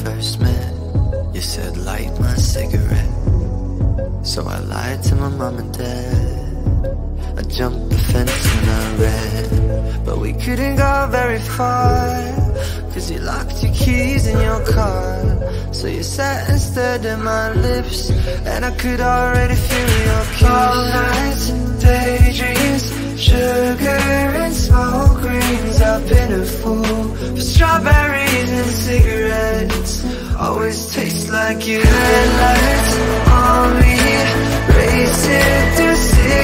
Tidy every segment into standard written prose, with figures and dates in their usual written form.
first met, you said light my cigarette. So I lied to my mom and dad. I jumped the fence and I ran, but we couldn't go very far, cause you locked your keys in your car. So you sat and stared at my lips, and I could already feel your kiss. All nights and daydreams, sugar and smoke rings. I've been a fool for strawberries and cigarettes. Always taste like you. Headlights on me, racing through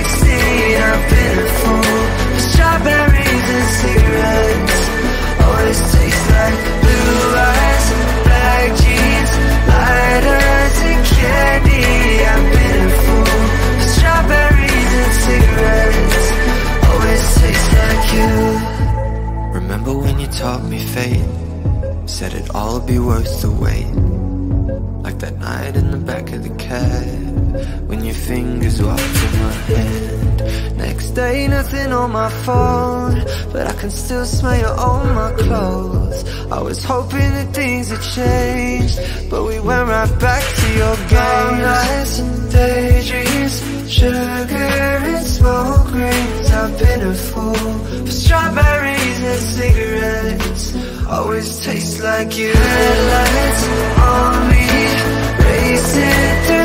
16. I've been a fool for strawberries and cigarettes. Always taste like blue eyes, black jeans, lighters and candy. I've been a fool for strawberries and cigarettes. Always taste like you. Remember when you taught me fate? Said it'd all be worth the wait. Like that night in the back of the cab, when your fingers walked in my hand. Next day, nothing on my phone, but I can still smell you on my clothes. I was hoping that things had changed, but we went right back to your games. Nights and daydreams, sugar and smoke rings. I've been a fool for strawberries and cigarettes. Always taste like you. Headlights on me, racing through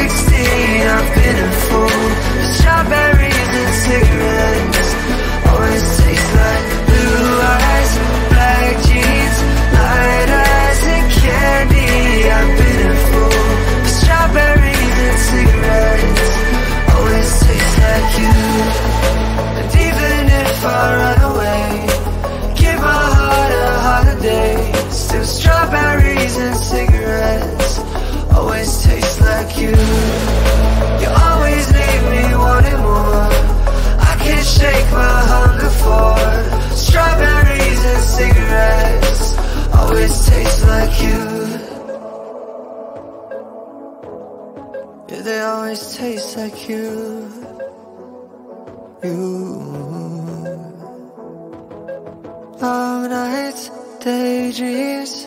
16. I've been a fool for strawberries and cigarettes. Always taste like blue eyes, black jeans, lighters and candy. I've been a fool for strawberries and cigarettes. Always taste like you. And even if I run away, give my heart a holiday. Still strawberries and cigarettes. Always taste like you. You always leave me wanting more. I can't shake my hunger for strawberries and cigarettes. Always taste like you. Yeah, they always taste like you. Long nights, daydreams,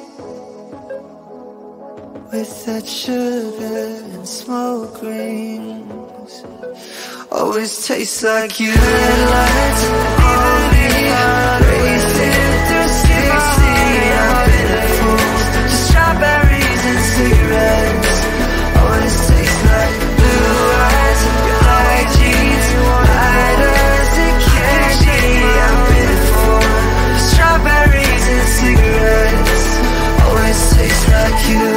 with that sugar and smoke rings. Always tastes like you. Headlights on me, racing through 16. I've been a fool to strawberries and cigarettes. Always tastes like blue eyes, black jeans, lighters and candy. I've been a fool for strawberries and cigarettes. Always tastes like you.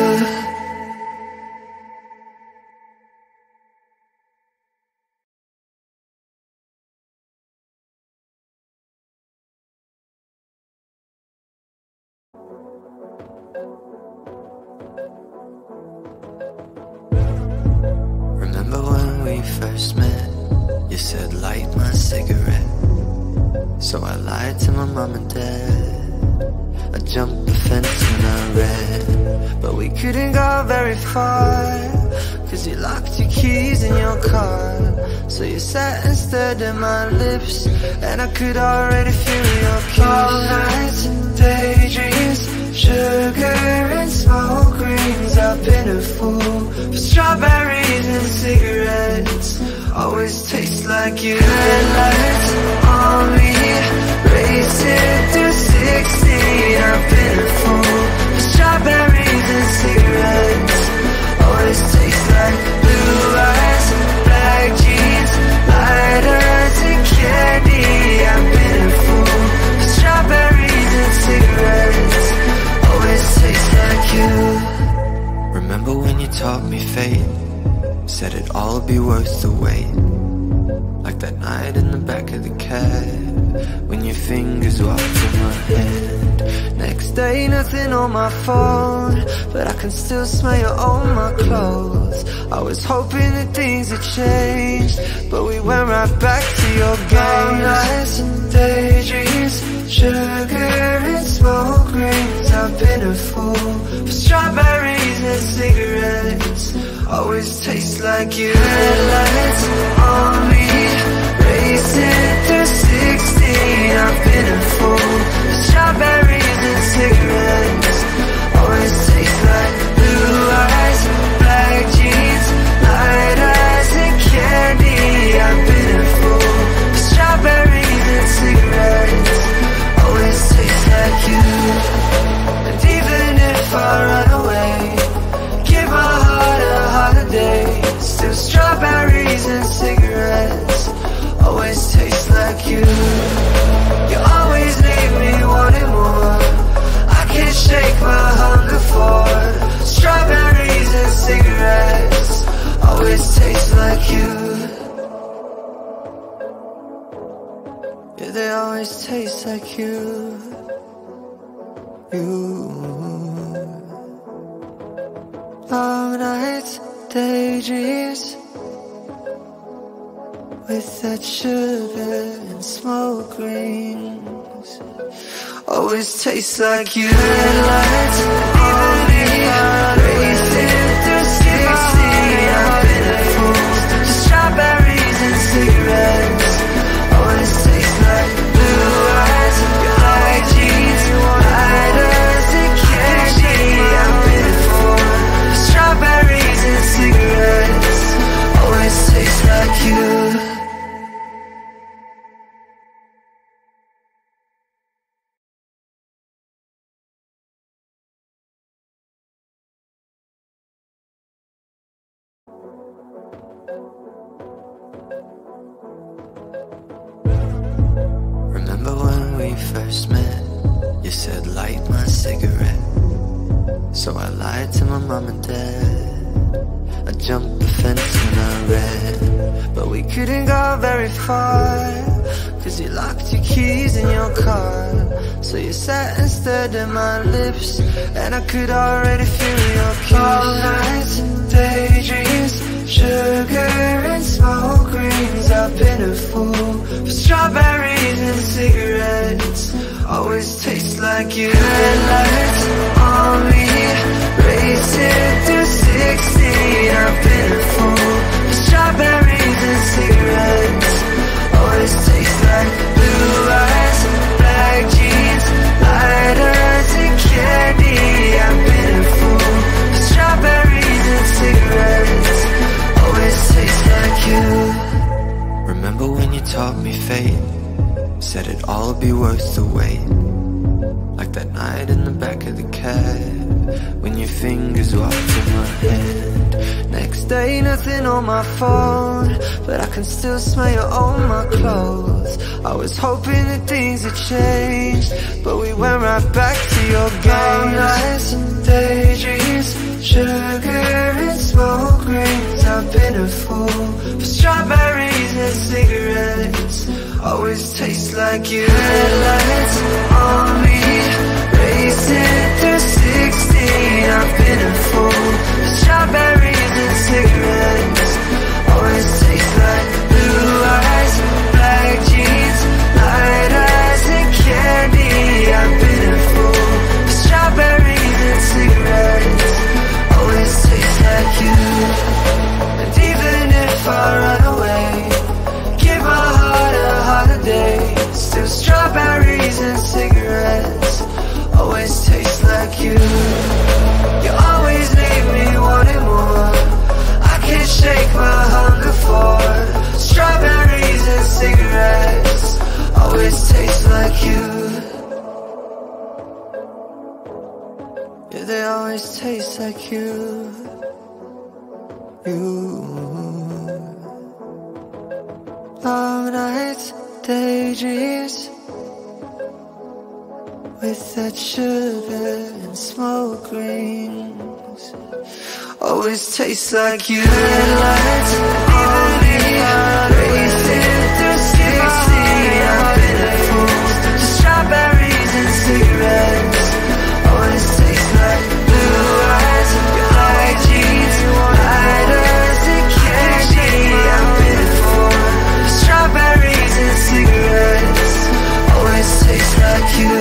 Remember when we first met? You said light my cigarette. So I lied to my mom and dad. I jumped the fence and I ran, but we couldn't go very far, cause you locked your keys in your car. So you sat and stared at my lips, and I could already feel your kiss. All nights and daydreams, sugar and smoke rings. I've been a fool for strawberries and cigarettes. Always taste like you. Headlights on me, racing through 16. I've been a fool for strawberries and cigarettes. Always taste like blue eyes, black jeans, lighters and candy. I've been a fool for strawberries and cigarettes. Always taste like you. Remember when you taught me fate? Said it'd all be worth the wait. Like that night in the back of the cab, when your fingers walked in my hand. Next day, nothing on my phone, but I can still smell you on my clothes. I was hoping that things had changed, but we went right back to your games. Nights and daydreams, sugar and smoke rings. I've been a fool for strawberries and cigarettes. Always taste like you. Headlights on me, racing through 16. I've been a fool for strawberries and cigarettes. Always taste they always taste like you. Long nights, daydreams, with that sugar and smoke rings, always tastes like you. Headlights on me, racing through 60. I've been a fool to strawberries and cigarettes. Always tastes like blue eyes, black jeans, lighters and candy. I've been a fool to strawberries and cigarettes. Always tastes like you. Remember when we first met? You said light my cigarette. So I lied to my mom and dad. I jumped the fence and I ran, but we couldn't go very far, cause you locked your keys in your car. So you sat and stared at my lips, and I could already feel your kiss. All nights, daydreams, sugar and smoke rings. I've been a fool for strawberries and cigarettes. Always tastes like you. Headlights on me, racing through 60. I've been a fool for strawberries and cigarettes. Always tastes like blue eyes, black jeans, lighters and candy. I've been a fool for strawberries and cigarettes. Always tastes like you. Remember when you taught me fate? Said it'd all be worth the wait. Like that night in the back of the cab, when your fingers walked in my hand. Next day, nothing on my phone, but I can still smell you on my clothes. I was hoping that things had changed, but we went right back to your games. Nights and daydreams, sugar and smoke rings. I've been a fool for strawberries and cigarettes. Always tastes like you. Headlights on me, racing through 60. I've been a fool for strawberries and cigarettes. Always tastes like blue eyes, black jeans, lighters and candy. I've been a fool for strawberries and cigarettes. Always tastes like you. And even if I run away, give my heart a holiday, still strawberries and cigarettes. Always tastes like you. You always leave me wanting more. I can't shake my hunger for strawberries and cigarettes. Always tastes like you. Yeah, they always taste like you. Long nights, daydreams, with that sugar and smoke rings. Always tastes like you. Headlights on me, racing through 60. I've been a fool to strawberries and cigarettes. Always tastes like blue eyes, black jeans, lighters and candy. I've been a fool for strawberries and cigarettes. Always tastes like you.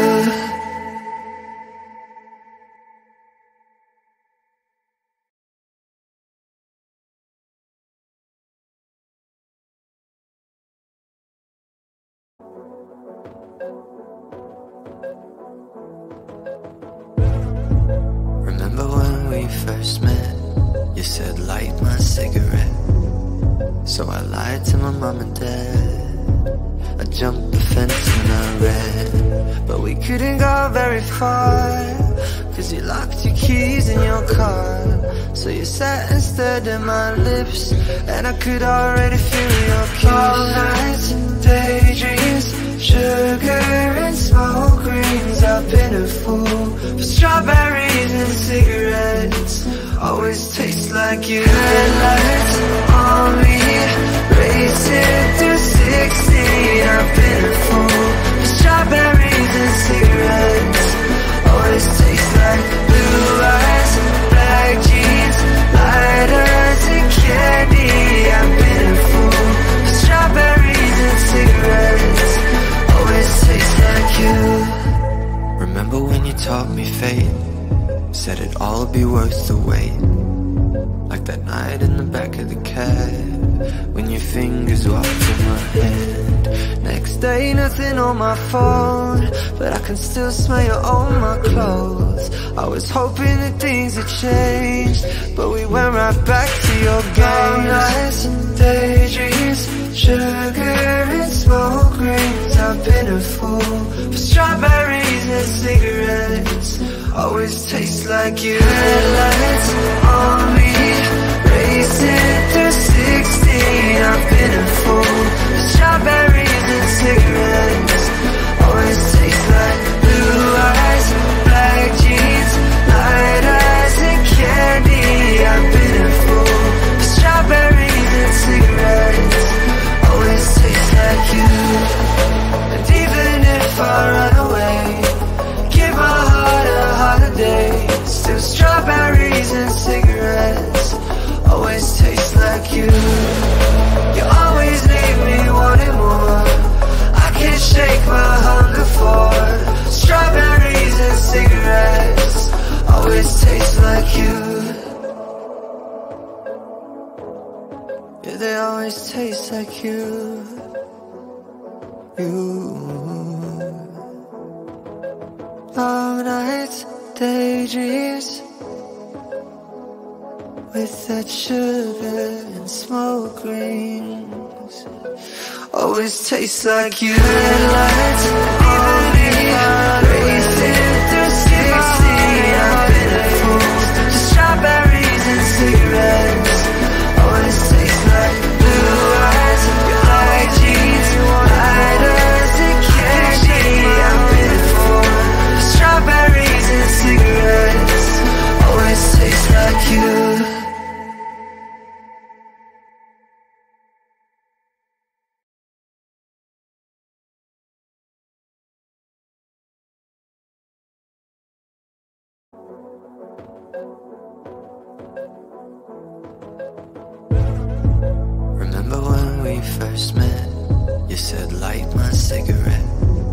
Remember when we first met? You said light my cigarette. So I lied to my mom and dad. I jumped the fence and I ran, but we couldn't go very far, cause you locked your keys in your car. So you sat and stared at my lips, and I could already feel your kiss. All nights, daydreams, sugar and smoke rings. I've been a fool for strawberries and cigarettes. Always tastes like you. Headlights on me, racing through 60. I've been a fool taught me fate, said it'd all be worth the wait. Like that night in the back of the cab, when your fingers walked in my hand. Next day, nothing on my phone, but I can still smell you on my clothes. I was hoping that things had changed, but we went right back to your game. Nights and daydreams, sugar and smoke rings. I've been a fool for strawberries and cigarettes. Always taste like you. Headlights on me, racing through 16. I've been a fool for strawberries and cigarettes. Always taste like blue eyes, black jeans, light eyes and candy. I've been a fool for strawberries and cigarettes. Always taste like you. And even if I run away, give my heart a holiday. Still strawberries and cigarettes. Always taste like you. You always leave me wanting more. I can't shake my hunger for strawberries and cigarettes. Always taste like you. Yeah, they always taste like you. Long nights, daydreams, with that sugar and smoke rings. Always tastes like you. Headlights on me, racing through 16. I've been a fool to strawberries and cigarettes. Always tastes like blue eyes, black jeans, lighters and candy. I've been a fool for strawberries and cigarettes. Always tastes like you. Remember when we first met? You said light my cigarette.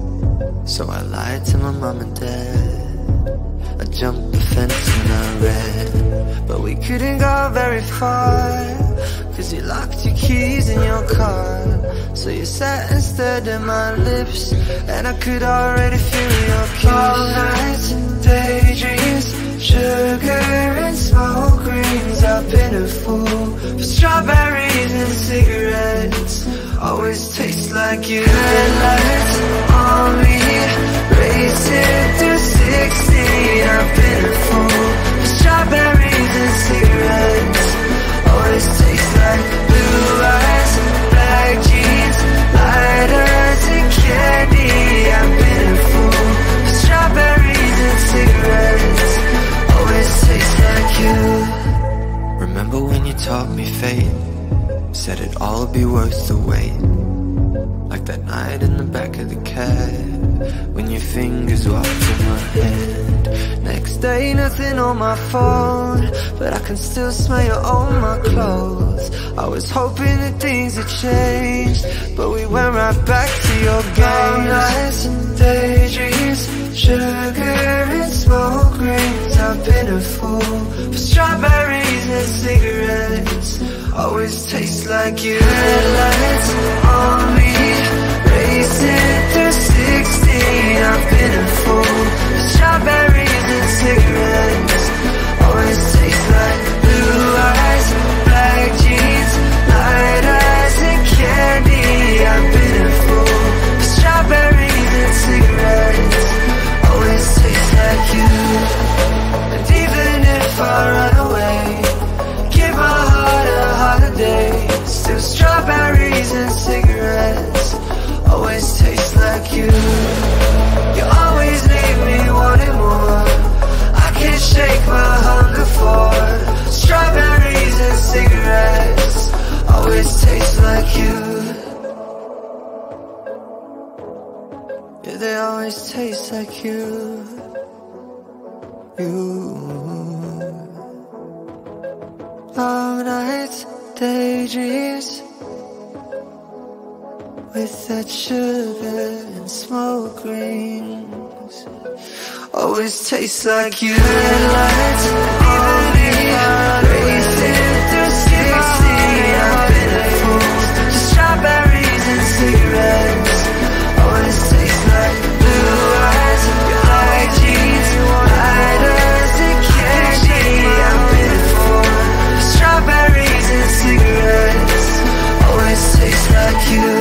So I lied to my mom and dad. I jumped the fence when I ran, but we couldn't go very far, cause you locked your keys in your car. So you sat and stared at my lips, and I could already feel your kiss. All nights and daydreams, sugar and smoke rings. I've been a fool for strawberries and cigarettes. Always taste like you. Headlights on me, racing through 16. I've been a fool for strawberries and cigarettes. Always taste like blue eyes, black jeans, lighters and candy. I've been a fool for strawberries and cigarettes. Always taste like you. Remember when you taught me fate, said it'd all be worth the wait. Like that night in the back of the cab, when your fingers walked in my hand. Next day, nothing on my phone, but I can still smell you on my clothes. I was hoping that things had changed, but we went right back to your game. Nights and daydreams, sugar and smoke rings. I've been a fool for strawberries and cigarettes. Always taste like you. Headlights on me, racing through 16. I've been a fool for strawberries and cigarettes. Always taste like blue eyes, black jeans, light eyes and candy. I've been a fool for strawberries and cigarettes. Always taste like you. And even if I run away, give my heart a holiday. Still strawberries and cigarettes. Always taste like you. You always leave me wanting more. I can't shake my hunger for strawberries and cigarettes. Always taste like you. Yeah, they always taste like you. Long nights, daydreams, with that sugar and smoke rings. Always tastes like you. Headlights on me, racing through 60. I've been a fool to strawberries and cigarettes. Always tastes like blue eyes, black jeans, lighters and candy. I've been a fool to strawberries and cigarettes. Always tastes like you.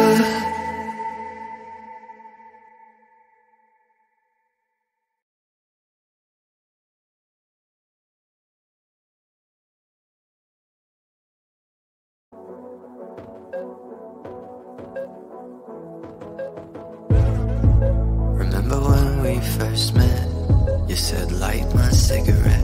Remember when we first met? You said light my cigarette.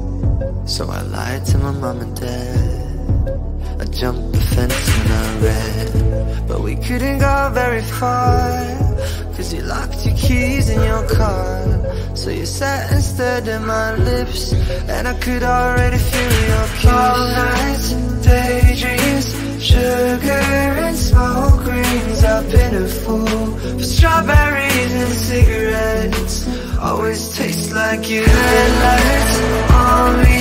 So I lied to my mom and dad. I jumped the fence and I ran, but we couldn't go very far, cause you locked your keys in your car. So you sat and stared at my lips, and I could already feel your kiss. All nights, daydreams, sugar and smoke rings. I've been a fool for strawberries and cigarettes. Always tastes like you. Headlights on me,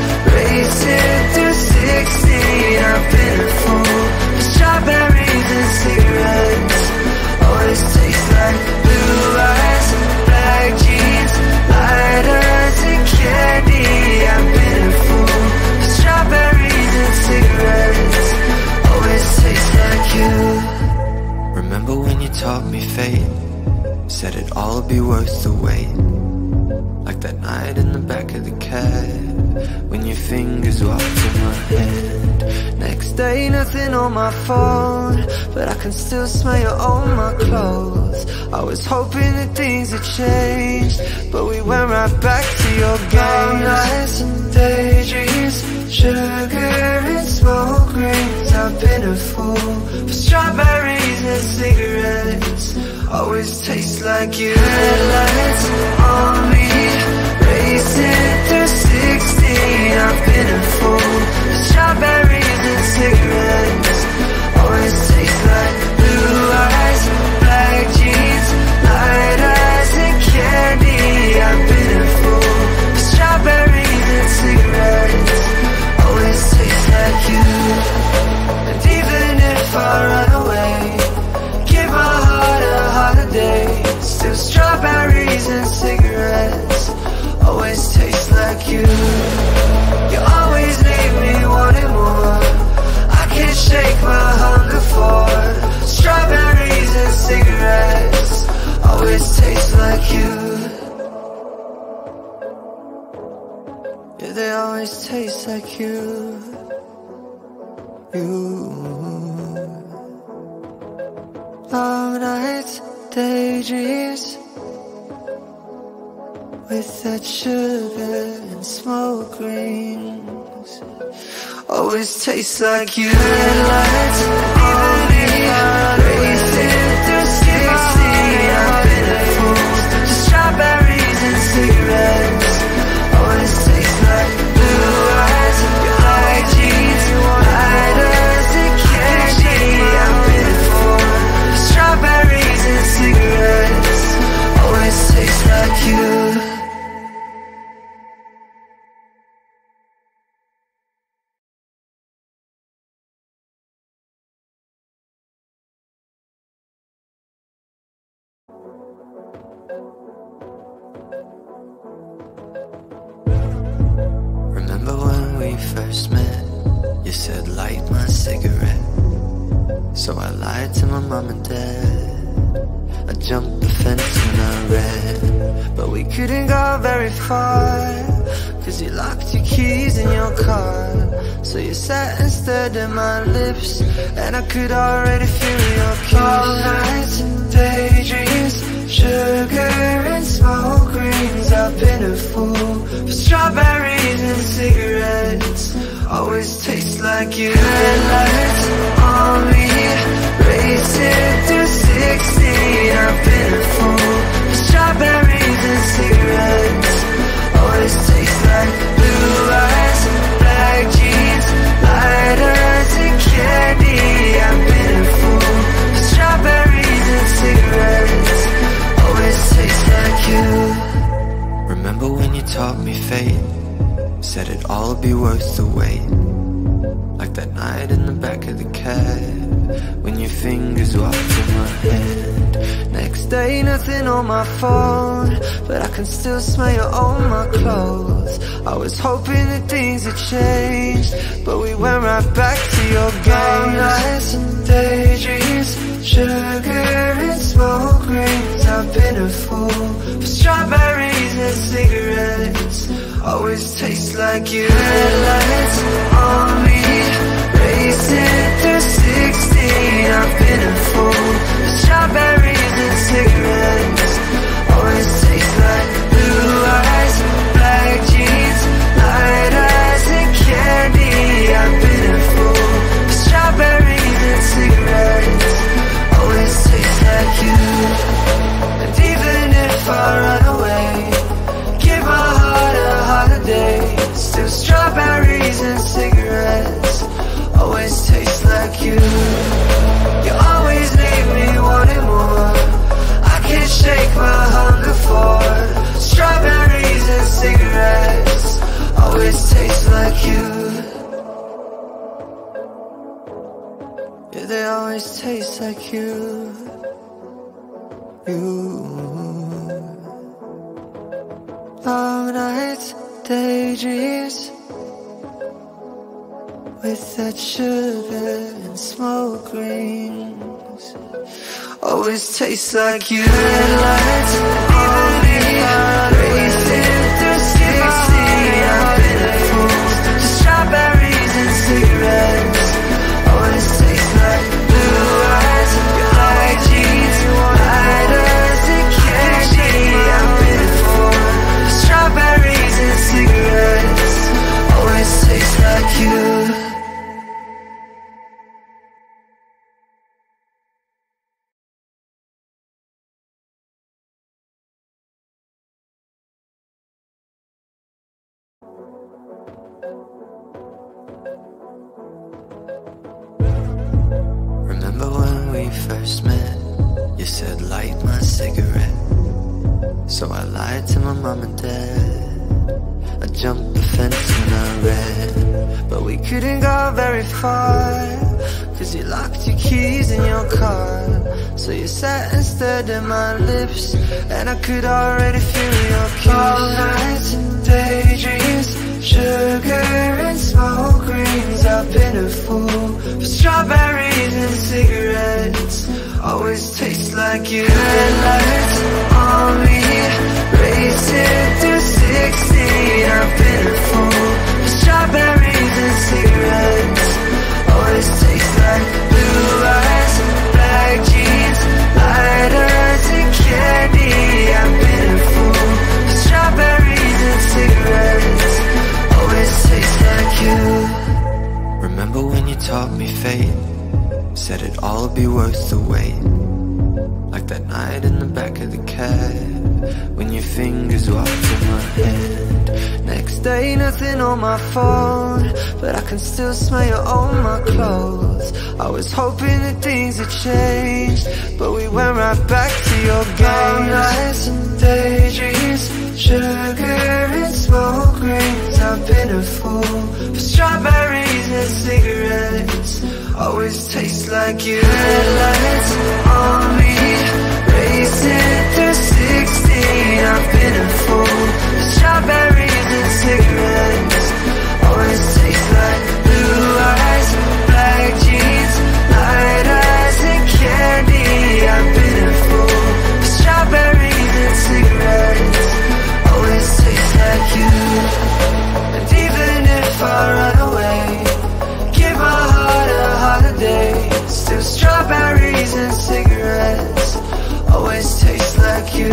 racing through 16. I've been a fool for strawberries and cigarettes. Always tastes like blue eyes, black jeans, lighters and candy. I've been a fool for strawberries and cigarettes. Always tastes like you. Remember when you taught me fate? Said it'd all be worth the wait. Like that night in the back of the cab, when your fingers walked in my hand. Next day, nothing on my phone, but I can still smell you on my clothes. I was hoping that things had changed, but we went right back to your games. Nights and daydreams, sugar and smoke rings. I've been a fool for strawberries and cigarettes. Always tastes like you. Headlights on me, racing through 16. I've been a fool for strawberries and cigarettes. Always tastes like blue eyes, black jeans, lighters and candy. I've been a fool for strawberries and cigarettes. Always tastes like you. And even if I run away, give my heart a holiday, still strawberries and cigarettes. Always taste like you. You always leave me wanting more. I can't shake my hunger for strawberries and cigarettes. Always taste like you. Yeah, they always taste like you. Long nights, daydreams, with that sugar and smoke rings. Always tastes like you. Headlights on me, racing through 16. I've been a fool to strawberries and cigarettes. Always tastes like blue eyes, black jeans, lighters and candy. I've been a fool for strawberries and cigarettes. Always tastes like you. Remember when we first met? You said light my cigarette. So I lied to my mom and dad. I jumped the fence and I ran, but we couldn't go very far, cause you locked your keys in your car. So you sat and stared at my lips, and I could already feel your kiss. All nights, daydreams, sugar and smoke rings. I've been a fool for strawberries and cigarettes. Always tastes like you. Headlights on me, racing through 16. I've been a fool for strawberries and cigarettes. Always tastes like blue eyes, black jeans, lighters and candy. I've been a fool for strawberries worth the wait. Like that night in the back of the cab, when your fingers walked in my hand. Next day, nothing on my phone, but I can still smell you on my clothes. I was hoping that things had changed, but we went right back to your game. Nights and daydreams, sugar and smoke rings. I've been a fool for strawberries and cigarettes. Always taste like you. Headlights on me, racing through 16. I've been a fool for strawberries and cigarettes. Always taste like blue eyes, black jeans, light eyes and candy. I've been a fool for strawberries and cigarettes. Always taste like you. And even if I run away, give my heart a holiday, still strawberries and cigarettes. Always taste like you. You always leave me wanting more. I can't shake my hunger for strawberries and cigarettes. Always taste like you. Yeah, they always taste like you. Long nights, daydreams, with that sugar and smoke rings. Always tastes like you. Headlights on me, racing through 16. I've been a fool to strawberries and cigarettes. Always tastes like blue eyes, black jeans, lighters and candy. I've been a fool for strawberries and cigarettes. Always tastes like you. Remember when we first met? You said light my cigarette. So I lied to my mom and dad. I jumped the fence when I ran, but we couldn't go very far, cause you locked your keys in your car. So you sat and stared at my lips, and I could already feel your kiss. All nights and daydreams, sugar and smoke rings. I've been a fool for strawberries and cigarettes. Always taste like you. Headlights on me, racing through 16. I've been a fool for strawberries and cigarettes. Always taste like blue eyes, black jeans, lighters and candy. I've been a fool for strawberries and cigarettes. Always taste like you. Remember when you taught me fate? Said it'd all be worth the wait. Like that night in the back of the cab, when your fingers walked in my hand. Next day, nothing on my phone, but I can still smell you on my clothes. I was hoping that things had changed, but we went right back to your game. Nights and daydreams, sugar and smoke rings. I've been a fool for strawberries and cigarettes. Always taste like you. Headlights on me, racing through 16. I've been a fool for strawberries and cigarettes. Always taste like blue eyes, black jeans, light eyes and candy. I've been a fool for strawberries and cigarettes. Always taste like you. And even if I run away, give my heart a holiday, still strawberries and cigarettes. Always taste like you.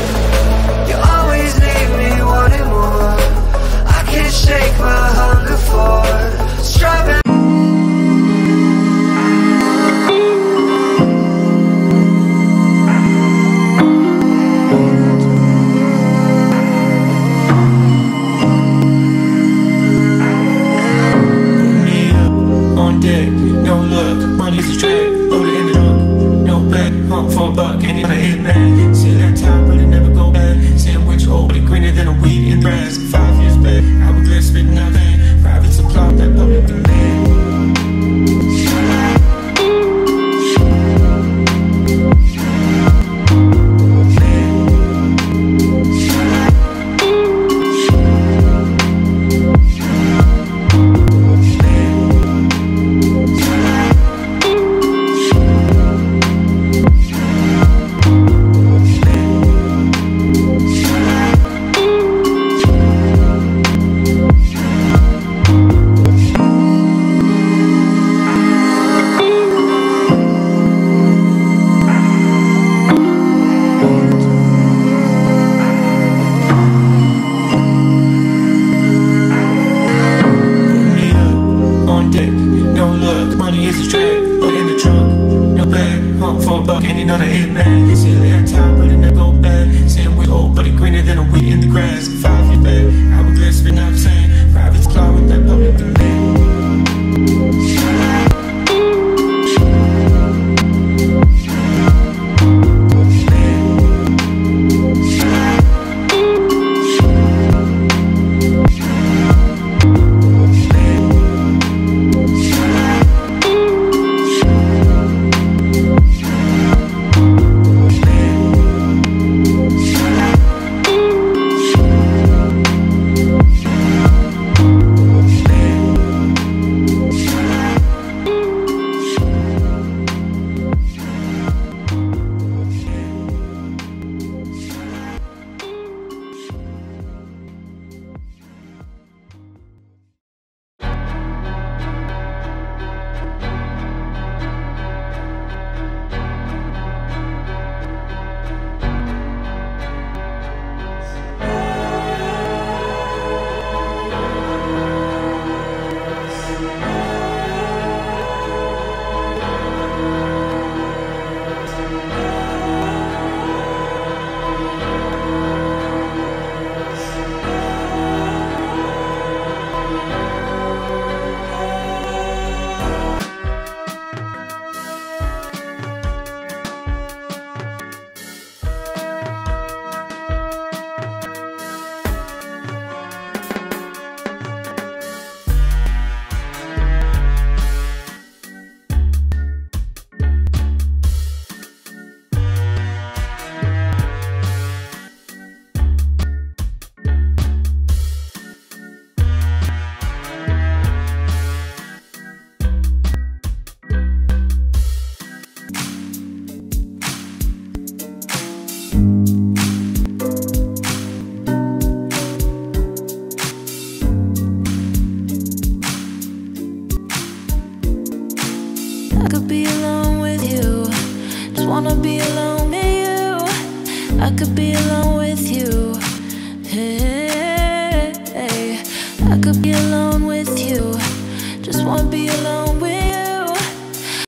You always leave me wanting more. I can't shake my hunger for strawberries. Private supply, that public demand. I could be alone with you, just wanna be alone with you. I could be alone with you, hey, I could be alone with you, just wanna be alone with you.